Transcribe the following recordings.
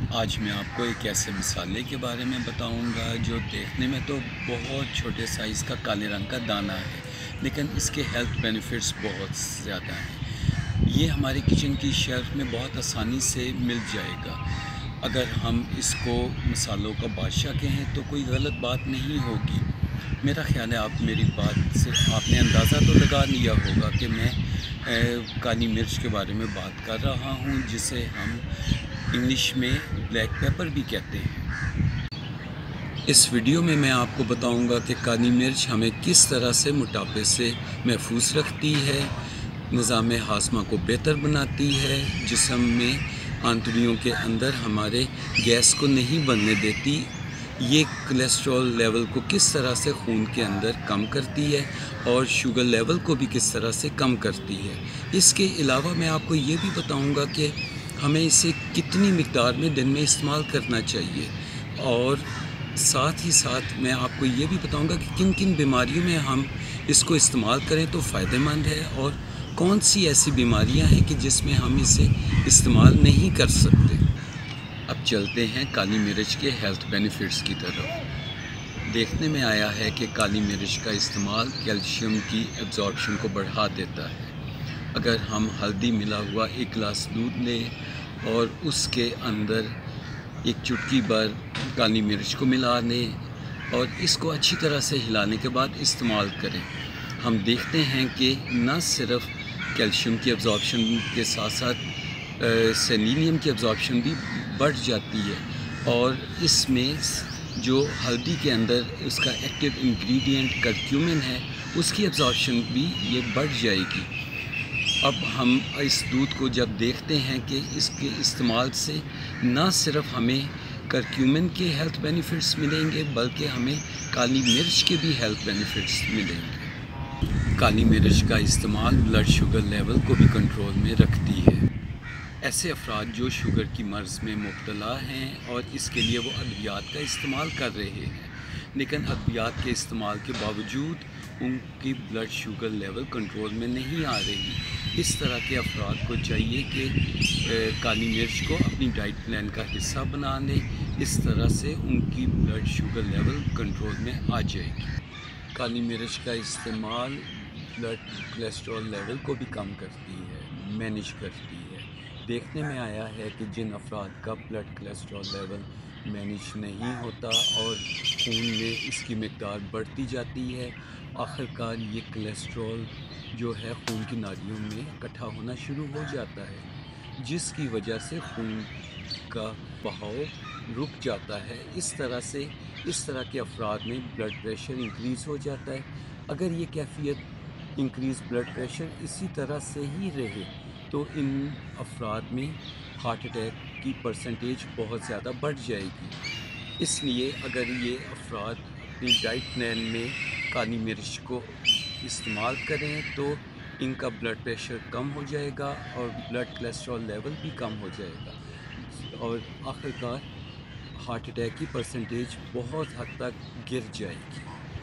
آج میں آپ کو ایک ایسے مسالے کے بارے میں بتاؤں گا جو دیکھنے میں تو بہت چھوٹے سائز کا کالے رنگ کا دانہ ہے، لیکن اس کے ہیلتھ بینیفٹس بہت زیادہ ہیں۔ یہ ہماری کچن کی شیلف میں بہت آسانی سے مل جائے گا۔ اگر ہم اس کو مسالوں کا بادشاہ کہیں تو کوئی غلط بات نہیں ہوگی۔ میرا خیال ہے آپ میری بات سے آپ نے اندازہ تو لگا لیا ہوگا کہ میں کالی مرچ کے بارے میں بات کر رہا ہوں، جسے ہم انگلش میں بلیک پیپر بھی کہتے ہیں۔ اس ویڈیو میں میں آپ کو بتاؤں گا کہ کالی مرچ ہمیں کس طرح سے موٹاپے سے محفوظ رکھتی ہے، نظام ہاضمہ کو بہتر بناتی ہے، جسم میں آنتڑیوں کے اندر ہمارے گیس کو نہیں بننے دیتی، یہ کولیسٹرول لیول کو کس طرح سے خون کے اندر کم کرتی ہے اور شوگر لیول کو بھی کس طرح سے کم کرتی ہے۔ اس کے علاوہ میں آپ کو یہ بھی بتاؤں گا کہ ہمیں اسے کتنی مقدار میں دن میں استعمال کرنا چاہیے، اور ساتھ ہی ساتھ میں آپ کو یہ بھی بتاؤں گا کہ کن کن بیماریوں میں ہم اس کو استعمال کریں تو فائدہ مند ہے، اور کون سی ایسی بیماریاں ہیں کہ جس میں ہم اسے استعمال نہیں کر سکتے۔ اب چلتے ہیں کالی مرچ کے ہیلتھ بینیفٹس کی طرف۔ دیکھنے میں آیا ہے کہ کالی مرچ کا استعمال کیلشیم کی ایبزارپشن کو بڑھا دیتا ہے۔ اگر ہم ہلدی ملا ہوا ایک گلاس دودھ لیں اور اس کے اندر ایک چٹکی بھر کالی مرچ کو ملا لیں اور اس کو اچھی طرح سے ہلانے کے بعد استعمال کریں، ہم دیکھتے ہیں کہ نہ صرف کیلشیم کی ایبزارپشن کے ساتھ ساتھ سیلینیم کی ایبزارپشن بھی بڑھ جاتی ہے، اور اس میں جو ہلدی کے اندر اس کا ایکٹیو انگریڈینٹ کرکیومن ہے، اس کی ایبزارپشن بھی یہ بڑھ جائے گی۔ اب ہم اس دودھ کو جب دیکھتے ہیں کہ اس کے استعمال سے نہ صرف ہمیں کرکیومن کے ہیلتھ بینیفٹس ملیں گے بلکہ ہمیں کالی مرچ کے بھی ہیلتھ بینیفٹس ملیں گے۔ کالی مرچ کا استعمال بلڈ شوگر لیول کو بھی کنٹرول میں رکھتی ہے۔ ایسے افراد جو شوگر کی مرض میں مبتلا ہیں اور اس کے لیے وہ ادویات کا استعمال کر رہے ہیں، لیکن ادویات کے استعمال کے باوجود ان کی بلڈ شوگر لیول کنٹرول میں نہیں آ رہی، اس طرح کے افراد کو چاہیے کہ کالی مرچ کو اپنی ڈائٹ پلان کا حصہ بنا لیں، اس طرح سے ان کی بلڈ شوگر لیول کنٹرول میں آ جائے گی۔ کالی مرچ کا استعمال بلڈ کولیسٹرول لیول کو بھی کم کرتی ہے، مینیج کرتی ہے۔ دیکھنے میں آیا ہے کہ جن افراد کا بلڈ کولیسٹرول لیول مینیج نہیں ہوتا اور خون میں اس کی مقدار بڑھتی جاتی ہے، آخر کار یہ کولیسٹرول جو ہے خون کی نالیوں میں اکٹھا ہونا شروع ہو جاتا ہے، جس کی وجہ سے خون کا بہاؤ رک جاتا ہے۔ اس طرح کے افراد میں بلڈ پریشر انکریز ہو جاتا ہے۔ اگر یہ کیفیت انکریز بلڈ پریشر اسی طرح سے ہی رہے تو ان افراد میں ہارٹ اٹیک کی پرسنٹیج بہت زیادہ بڑھ جائے گی۔ اس لیے اگر یہ افراد اپنی ڈائٹ پلان میں کالی مرچ کو استعمال کریں تو ان کا بلڈ پریشر کم ہو جائے گا اور بلڈ کولیسٹرول لیول بھی کم ہو جائے گا، اور آخر کار ہارٹ اٹیک کی پرسنٹیج بہت حد تک گر جائے گی۔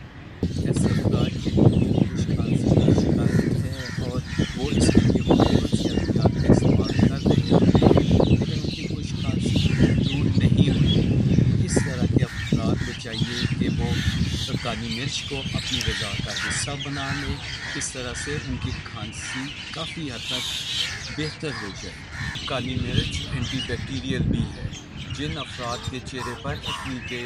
ایسے افراد کے لیے خوش کھانسی کی شکایت ہے اور وہ اس کے لیے بہت سی ادویات کا استعمال کر رہے ہیں، لیکن ان کی خوش کھانسی دور نہیں ہوتی۔ اس طرح کے افراد کو چاہیے کہ وہ کالی مرچ کو اپنی غذا کا حصہ بنا لیں، اس طرح سے ان کی کھانسی کافی حد تک بہتر ہو جائے۔ کالی مرچ اینٹی بیکٹیریل بھی ہے۔ جن افراد کے چہرے پر ایکنی کے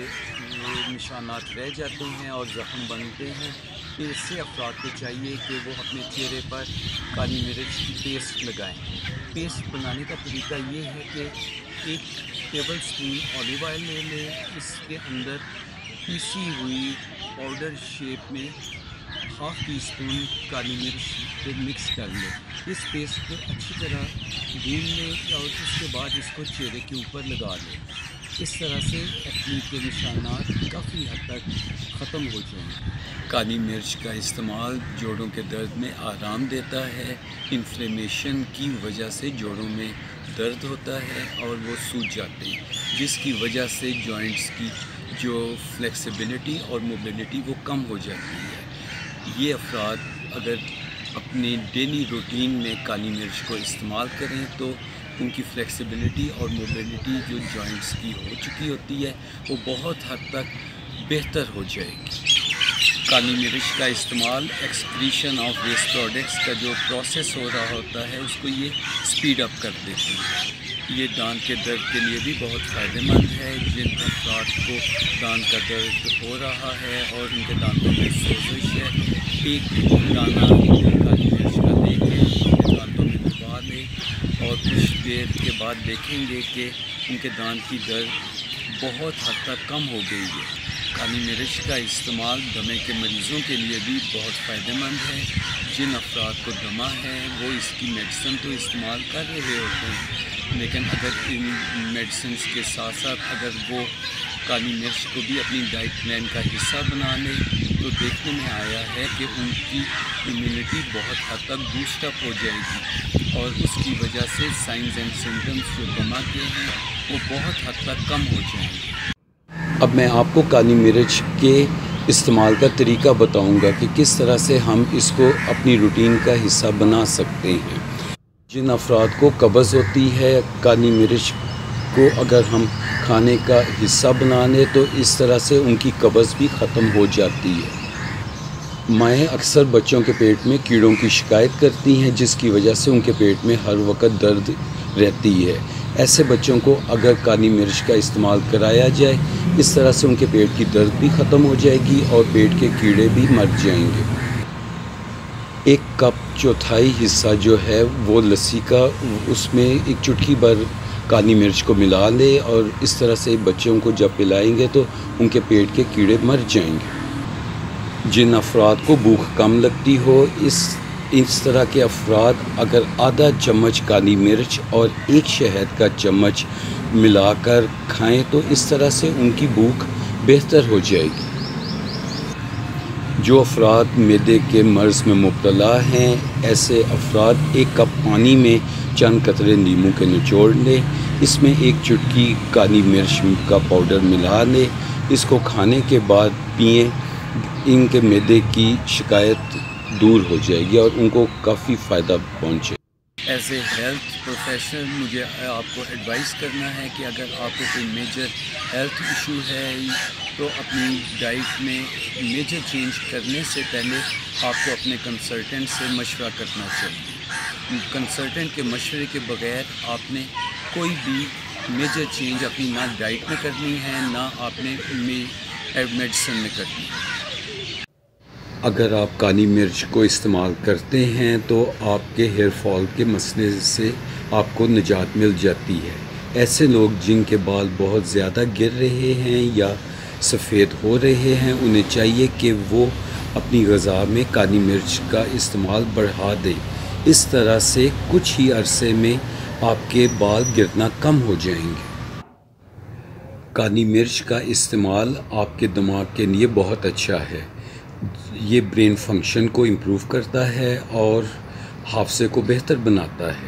نشانات رہ جاتے ہیں اور زخم بنتے ہیں، ایسے افراد کو چاہیے کہ وہ اپنے چہرے پر کالی مرچ کی پیسٹ لگائیں۔ پیسٹ بنانے کا طریقہ یہ ہے کہ ایک ٹیبل سپون اولیو آئل لے لیں، اس کے اندر پیسی ہوئی پاؤڈر شیپ میں ½ ٹی اسپون کالی مرچ کو مکس کر لیں۔ اس پیسٹ کو اچھی طرح گون لیں اور اس کے بعد اس کو چہرے کے اوپر لگا لیں۔ اس طرح سے ایکنی کے نشانات کافی حد تک ختم ہو جائیں گے۔ کالی مرچ کا استعمال جوڑوں کے درد میں آرام دیتا ہے۔ انفلیمیشن کی وجہ سے جوڑوں میں درد ہوتا ہے اور وہ سوج جاتے ہیں، جس کی وجہ سے جوائنٹس کی جو فلیکسیبلٹی اور موبلٹی وہ کم ہو جاتی ہے۔ یہ افراد اگر اپنے ڈیلی روٹین میں کالی مرچ کو استعمال کریں تو ان کی فلیکسیبلٹی اور موبلٹی جو جوائنٹس کی ہو چکی ہوتی ہے وہ بہت حد تک بہتر ہو جائے گی۔ کالی مرچ کا استعمال ایکسکریشن آف ویسٹ پروڈکٹس کا جو پروسیس ہو رہا ہوتا ہے اس کو یہ سپیڈ اپ کر دیتی ہے۔ یہ دانت کے درد کے لیے بھی بہت فائدہ مند ہے۔ جن افراد کو دانت کا درد ہو رہا ہے اور ان کے دانتوں میں سوزش ہے، ایک دانہ کالی مرچ کا لے کے اپنے دانتوں میں دبا لیں اور کچھ دیر کے بعد دیکھیں گے کہ ان کے دانت کی درد بہت حد تک کم ہو گئی ہے۔ کالی مرچ کا استعمال دمے کے مریضوں کے لیے بھی بہت فائدہ مند ہے۔ جن افراد کو دمہ ہے وہ اس کی میڈیسن تو استعمال کر رہے ہوتے ہیں، لیکن اگر ان میڈیسنس کے ساتھ ساتھ اگر وہ کالی مرچ کو بھی اپنی ڈائٹ پلان کا حصہ بنا لیں تو دیکھنے میں آیا ہے کہ ان کی امیونٹی بہت حد تک بوسٹ اپ ہو جائے گی اور اس کی وجہ سے سائنز اینڈ سمٹمز جو دمہ کے ہیں وہ بہت حد تک کم ہو جائیں گے۔ اب میں آپ کو کالی مرچ کے استعمال کا طریقہ بتاؤں گا کہ کس طرح سے ہم اس کو اپنی روٹین کا حصہ بنا سکتے ہیں۔ جن افراد کو قبض ہوتی ہے، کالی مرچ کو اگر ہم کھانے کا حصہ بنا لیں تو اس طرح سے ان کی قبض بھی ختم ہو جاتی ہے۔ مائیں اکثر بچوں کے پیٹ میں کیڑوں کی شکایت کرتی ہیں جس کی وجہ سے ان کے پیٹ میں ہر وقت درد رہتی ہے۔ ایسے بچوں کو اگر کالی مرچ کا استعمال کرایا جائے اس طرح سے ان کے پیٹ کی درد بھی ختم ہو جائے گی اور پیٹ کے کیڑے بھی مر جائیں گے۔ 1 کپ چوتھائی حصہ جو ہے وہ لسی کا، اس میں 1 چٹکی بھر کالی مرچ کو ملا لے اور اس طرح سے بچوں کو جب پلائیں گے تو ان کے پیٹ کے کیڑے مر جائیں گے۔ جن افراد کو بھوک کم لگتی ہو، اس طرح کے افراد اگر آدھا چمچ کالی مرچ اور 1 شہد کا چمچ ملا کر کھائیں تو اس طرح سے ان کی بھوک بہتر ہو جائے گی۔ جو افراد معدے کے مرض میں مبتلا ہیں، ایسے افراد 1 کپ پانی میں چند قطرے نیمبو کے نچوڑ لیں، اس میں 1 چٹکی کالی مرچ کا پاؤڈر ملا لیں، اس کو کھانے کے بعد پئیں، ان کے معدے کی شکایت دور ہو جائے گی اور ان کو کافی فائدہ پہنچے۔ ایز اے ہیلتھ پروفیشنل مجھے آپ کو ایڈوائز کرنا ہے کہ اگر آپ کو کوئی میجر ہیلتھ ایشو ہے تو اپنی ڈائٹ میں میجر چینج کرنے سے پہلے آپ کو اپنے کنسلٹنٹ سے مشورہ کرنا چاہیے۔ کنسلٹنٹ کے مشورے کے بغیر آپ نے کوئی بھی میجر چینج اپنی نہ ڈائٹ میں کرنی ہے نہ آپ نے میڈیسن میں کرنی ہے۔ اگر آپ کالی مرچ کو استعمال کرتے ہیں تو آپ کے ہیئر فال کے مسئلے سے آپ کو نجات مل جاتی ہے۔ ایسے لوگ جن کے بال بہت زیادہ گر رہے ہیں یا سفید ہو رہے ہیں انہیں چاہیے کہ وہ اپنی غذا میں کالی مرچ کا استعمال بڑھا دیں۔ اس طرح سے کچھ ہی عرصے میں آپ کے بال گرنا کم ہو جائیں گے۔ کالی مرچ کا استعمال آپ کے دماغ کے لیے بہت اچھا ہے۔ یہ برین فنکشن کو امپروو کرتا ہے اور حافظے کو بہتر بناتا ہے۔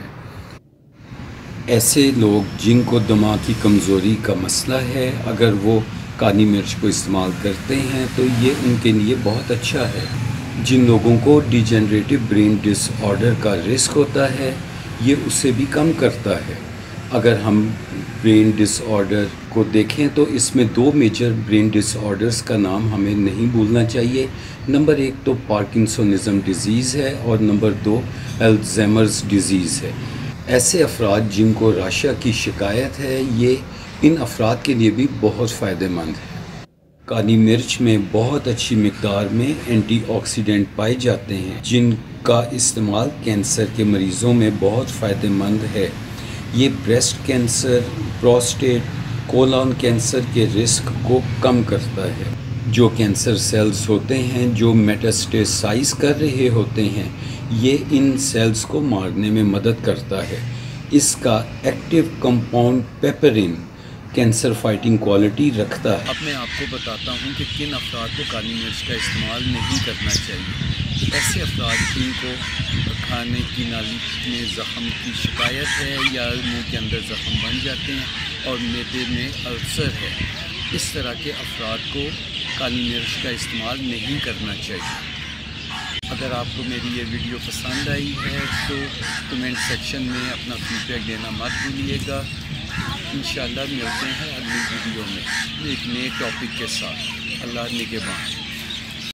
ایسے لوگ جن کو دماغ کی کمزوری کا مسئلہ ہے اگر وہ کالی مرچ کو استعمال کرتے ہیں تو یہ ان کے لیے بہت اچھا ہے۔ جن لوگوں کو ڈیجنریٹو برین ڈس آرڈر کا رسک ہوتا ہے یہ اسے بھی کم کرتا ہے۔ اگر ہم برین ڈس آرڈر کو دیکھیں تو اس میں 2 میجر برین ڈس آرڈرز کا نام ہمیں نہیں بھولنا چاہیے۔ نمبر 1 تو پارکنسونزم ڈیزیز ہے اور نمبر 2 الزائمرز ڈیزیز ہے۔ ایسے افراد جن کو راشا کی شکایت ہے یہ ان افراد کے لیے بھی بہت فائدہ مند ہے۔ کالی مرچ میں بہت اچھی مقدار میں اینٹی آکسیڈنٹ پائے جاتے ہیں جن کا استعمال کینسر کے مریضوں میں بہت فائدہ مند ہے۔ یہ breast cancer, prostate, colon cancer کے رسک کو کم کرتا ہے۔ جو کینسر سیلز ہوتے ہیں جو میٹاسٹیسائز کر رہے ہوتے ہیں یہ ان سیلز کو مارنے میں مدد کرتا ہے۔ اس کا active compound piperine cancer fighting quality رکھتا ہے۔ اب میں آپ کو بتاتا ہوں کہ کن افراد کو کالی مرچ کا استعمال نہیں کرنا چاہیے۔ ایسے افراد جن کو کھانے کی نالی میں زخم کی شکایت ہے یا منہ کے اندر زخم بن جاتے ہیں اور معدے میں السر ہے، اس طرح کے افراد کو کالی مرچ کا استعمال نہیں کرنا چاہیے۔ اگر آپ کو میری یہ ویڈیو پسند آئی ہے تو کمنٹ سیکشن میں اپنا فیڈ بیک دینا مت بھولیے گا۔ انشاءاللہ ملتے ہیں اگلی ویڈیو میں ایک نئے ٹاپک کے ساتھ۔ اللہ نگہبان۔